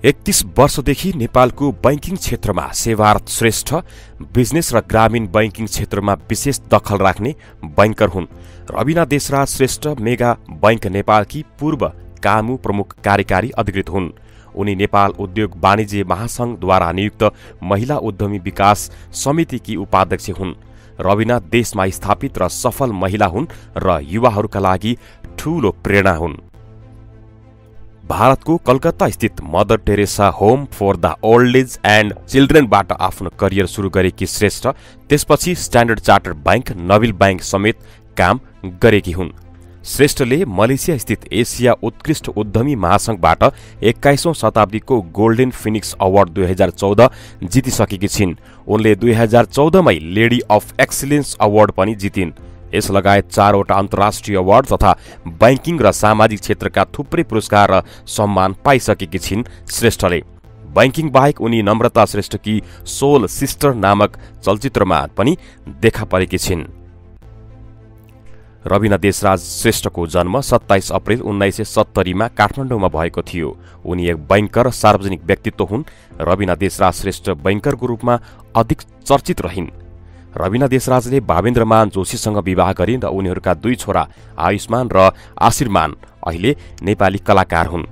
31 वर्षदेखि नेपालको बैंकिङ क्षेत्रमा सेवारत श्रेष्ठ बिजनेस र ग्रामीण बैंकिङ क्षेत्रमा विशेष दखल राख्ने बैंकर हुन्। रवीना देशराज श्रेष्ठ मेगा बैंक नेपालकी पूर्व कामु प्रमुख कार्यकारी अधिकृत हुन्। उनी नेपाल उद्योग वाणिज्य महासंघद्वारा नियुक्त महिला उद्यमी विकास समितिकी उपाध्यक्ष हुन्। रवीना देशमा स्थापित र सफल महिला हुन् र युवाहरूका लागि ठूलो प्रेरणा हुन्। भारतको कलकत्ता स्थित Mother Teresa Home for the old age and चिल्ड्रेनबाट आफ्नो करियर सुरु गरेकी श्रेष्ठ त्यसपछि Standard Chartered Bank, Nabil Bank समेत काम गरेकी हुन्। श्रेष्ठले मलेसिया स्थित एसिया उत्कृष्ट उद्यमी महासंघबाट 21औं शताब्दीको गोल्डन फिनिक्स अवार्ड 2014 जितिसकेकी छिन्। उनले 2014 मै लेडी अफ एक्सिलेन्स अवार्ड पनि जितिन्। यस लगायत 4 वटा अन्तर्राष्ट्रिय अवार्ड तथा बैंकिङ र सामाजिक क्षेत्रका थुप्रै पुरस्कार र सम्मान पाइसकेकी छिन्। श्रेष्ठले बैंकिङ बाहेक उनी नम्रता श्रेष्ठकी सोल सिस्टर नामक चलचित्रमा पनि देखा परेकी छिन्। रवीना देशराज श्रेष्ठको जन्म 27 अप्रेल 1970 मा काठमाडौँमा भएको थियो। उनी एक बैंकर सार्वजनिक व्यक्तित्व हुन्। रवीना देशराज श्रेष्ठ बैंकरको रूपमा अधिक चर्चित रहिन्। रवीना देशराजले भावेन्द्रमान जोशीसँग विवाह गरिन् र उनीहरूका 2 छोरा आयुष्मान र आशीर्मान अहिले नेपाली कलाकार हुन्।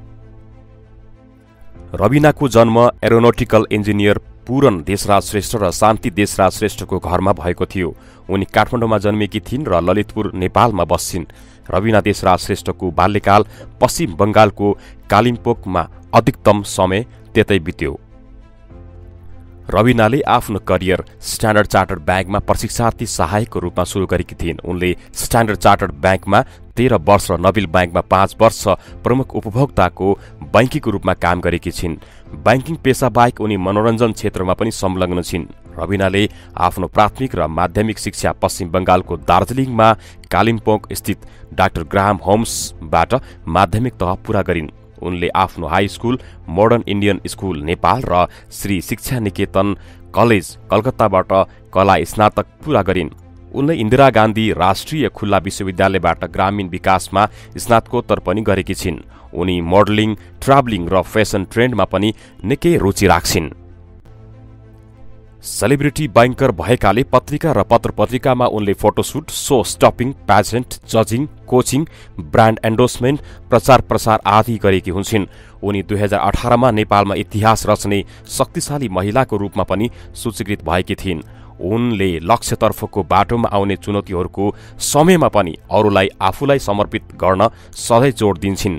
रवीनाको जन्म एरोनोटिकल इन्जिनियर पूरन देशराज श्रेष्ठ र शान्ति देशराज श्रेष्ठको घरमा भएको थियो। उनी काठमाडौँमा जन्मेकी थिइन् र ललितपुर नेपालमा बस्छिन्। रवीना देशराज श्रेष्ठको बाल्यकाल पश्चिम बंगालको कालिम्पोङमा अधिकतम समय त्यतै बित्यो। रवीनाले आफ्नो करियर स्ट्यान्डर्ड चार्टर्ड ब्याङ्कमा प्रशिक्षार्थी सहायकको रूपमा सुरु गरेकी थिइन्। उनले स्ट्यान्डर्ड चार्टर्ड ब्याङ्कमा 13 वर्ष र नबिल ब्याङ्कमा 5 वर्ष प्रमुख उपभोक्ताको बैंकीको रूपमा काम गरेकी छिन्। बैंकिङ पेसा बाहेक उनी मनोरञ्जन क्षेत्रमा पनि संलग्न छिन्। रवीनाले आफ्नो प्राथमिक र माध्यमिक शिक्षा पश्चिम बंगालको दार्जिलिङमा कालिम्पोङ स्थित डाक्टर ग्राहम होम्सबाट माध्यमिक तह पूरा गरिन्। उनले आफ्नो high school Modern Indian School Nepal र श्री शिक्षा निकेतन कलेज कलकत्ताबाट कला स्नातक पूरा गरिन्। उनले इन्दिरा गान्धी राष्ट्रिय खुल्ला विश्वविद्यालयबाट ग्रामीण विकासमा स्नातकोत्तर पनि गरेकी छिन्। उनी मोडलिङ, ट्राभलिङ र फेसन ट्रेन्डमा पनि निकै रुचि राख्छिन्। सेलिब्रिटी बैंकर भएकाले पत्रिका र पत्रपत्रिकामा उनले फोटोशूट, शो स्टपिङ, प्याजेन्ट, जजिङ, कोचिङ, ब्रान्ड एन्डोर्समेन्ट, प्रचार प्रसार आदि गरेकी हुन्छन्। उनी 2018 मा नेपालमा इतिहास रच्ने शक्तिशाली महिलाको रूपमा पनि सूचीकृत भएकी थिइन्। उनले लक्ष्यतर्फको बाटोमा आउने चुनौतीहरूको समयमा पनि अरूलाई आफूलाई समर्पित गर्न सधैँ जोड दिन्छिन्।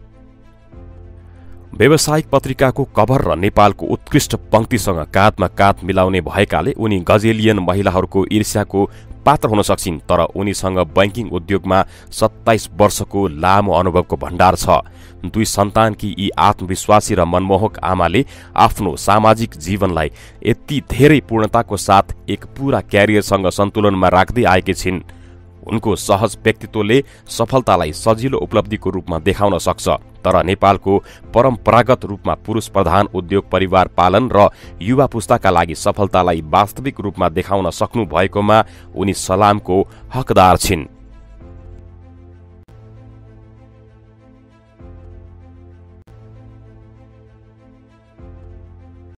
व्यावसायिक पत्रिकाको कभर र नेपालको उत्कृष्ट पंक्तिसँग काँधमा काँध मिलाउने भएकाले उनी गजेलियन महिलाहरूको ईर्ष्याको पात्र हुन सक्छिन्। तर उनीसँग बैंकिङ उद्योगमा 27 वर्षको लामो अनुभवको भण्डार छ। 2 सन्तानकी यी आत्मविश्वासी र मनमोहक आमाले आफ्नो सामाजिक जीवनलाई यति धेरै पूर्णताको साथ एक पूरा क्यारियरसँग सन्तुलनमा राख्दै आएकी छिन्। उनको सहज व्यक्तित्वले सफलतालाई सजिलो उपलब्धिको रूपमा देखाउन सक्छ। तर नेपालको परम्परागत रूपमा पुरुष प्रधान उद्योग परिवार पालन र युवा पुस्ताका लागि सफलतालाई वास्तविक रूपमा देखाउन सक्नु भएकोमा उनी सलामको हकदार छिन्।